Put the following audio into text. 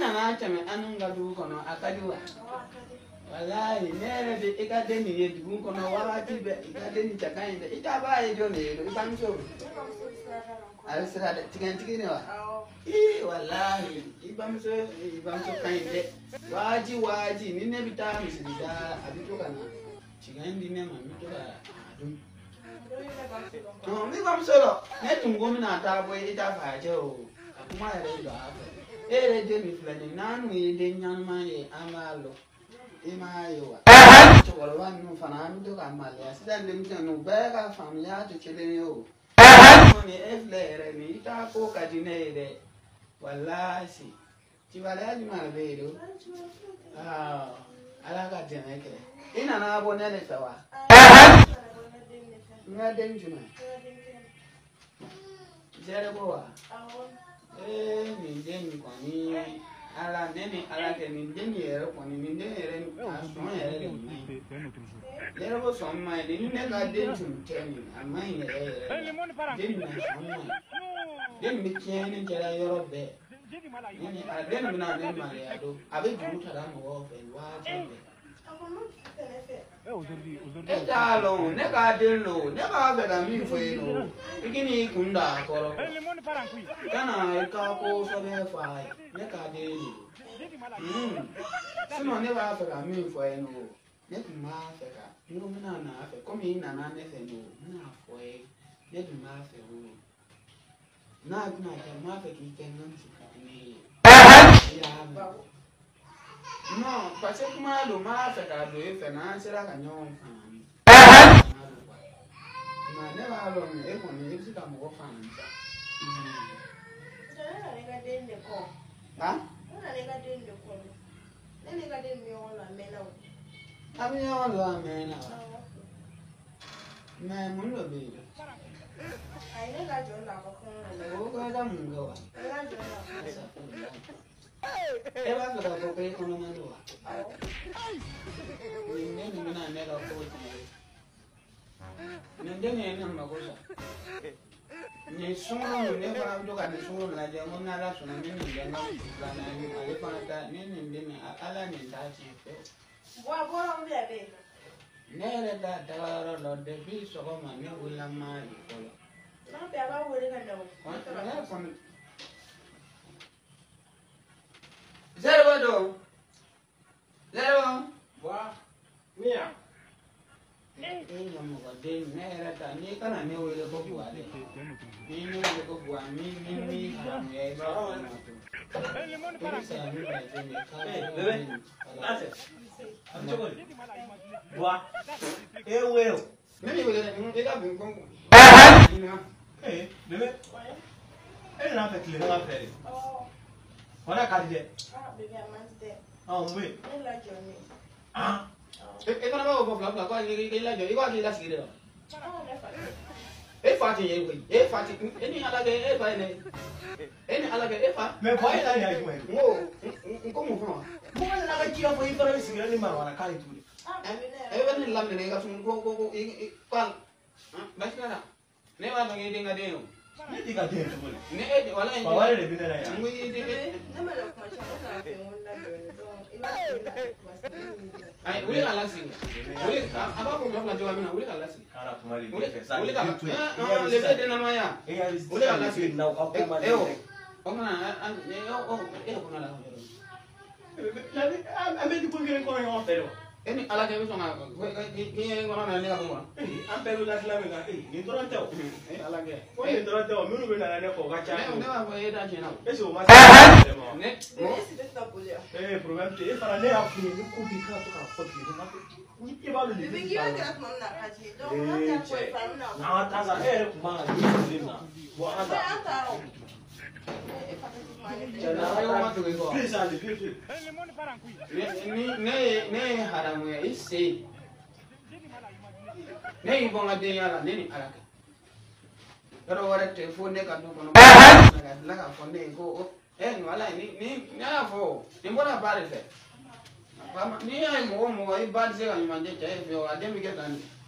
na chame anunga du kono akadiwa. Wallahi nere de ikadeni yedu kono wati be ikadeni chakainde itaba ejo ne do ibanso. Alisira de tigen wa. Wallahi ibanso kainde. Waji ni ne bita misida abito kana. Chigandi ne mamito da adum. No mi bamso ne tungo mi na ta boy ita fa je o. Akuma ere do afa. Ere de mi flani nanu ide nyama e amalo. Imayo. Chokolo wanu fananu to kamale. Asida ndemta no bega familia to chele yo. Ni eflere ni ita ko kadinere. Wallahi. Chibale ni malbedo. Alaka teneke. Ina na bonene tawa. Ngaden juma. Jere boa. Ni den ko ni ala nene ala ke ni den yere ko ni den yere aso yere ni. Yere bo so ma ni ne ga den jum teni amma yere. Den na so ma. Den mi tiene jera yoro be. Ni den na den ma ya do. Abe juru tara mo wo fe wa jebe. Ejalo, nega delo, nega bega mi fueno. Ikini kunda koro. Kana ikako sobe fai, nega delo. Sino nega bega mi fueno. Nega ma feka. No mina na fe, komi ina na ne fe no. Mina fue, nega ma fe ho. Na kuna ke ma fe ki kenan sikani. Ya. No, parce que moi le ma fait à deux finances la canyon. Ma ne va lo e ko ni isi ka mo fa nta. Na le ga den de ko. Ha? Na le ga den de ko. Le ga den mi on la mena. Abi on lo amena. Na mun lo be. Ai le ga jo la ko ko. O ga da mun go. Le ga jo la. Eba ga ko ke ko no mano. Ni na ne ga ko ti. Nende ne na magosa. Ni sumo ne fara do ka ni sumo la je mo na la suna ni ni ga na na ni ale fara ta ni ni ala ni ta chi fe. Wa bo ro bi ade. Ne re da da ro lo de bi so ko ma ni wala ma ni ko. Na be ba wo re ka dawo. Ko ne Zero. Wa mia. Ina mo ga de ne ta ni kana ne wele ko buwa de. Ni ne wele ko buwa mi ha mi e ba. Limon para. Bebe. Ate. Amchoko. Wa. Weo. Mimi wele ni ga bin kon. Bebe. Na fe kile na fe. Ona ka de. Baby am there. We. Le la journey. E kana ba ko bla ko ni la jo i ko ni la sire. E fa ti ye we. E fa ti ni ala ge e fa ne. Eni ala ge e fa. Me boy la ya jume. Ko mo fa. Mo na ga kila fo ifara sire ni ma wana kai tu. E ba ni lam ne ga sun ko kwal. Ba sira. Ne ba ngi dinga de yo. Ne diga de tu. Ne e wala Ba wale de bina ya. Mu yi de. Na ma lo ko cha na fe won la journey. Ai, uli ala singa. Uli apa ko ngafla jowa mina uli ala singa. Kana tumali Uli ke sa. uli ka. Ah, lebe de na maya. Uli ala singa. Na ko ko ma. Ona ko na la. Ame di ko ngere ko yo pero. Eni ala ke so na ki ngona na ne ka bo. Am pero la sila me ga ni torante o. Ala ke. Ko ni torante o minu be na ne ko ga cha. Ne ba ko e da chena. Eso ma. Ne. Si te sta polio. Problème te fara ne a fini ni ko bi ka to ka ko ki na. Ni ke ba lu ni. Bibi ki wa ka mo na ka ji. Do na ta ko fa na. Na ta za ko ma ni na. Bo anda. Anta o. Ne haramu ya ise. Ne ibonga de yala ne ni alaka. Pero wala telefone ne ka do kono. La ka fonde ko ni wala ni na fo. Ni mbona pale fe. Ni ai mo ai ba se ka nyanje che fe o ade mi ke tani.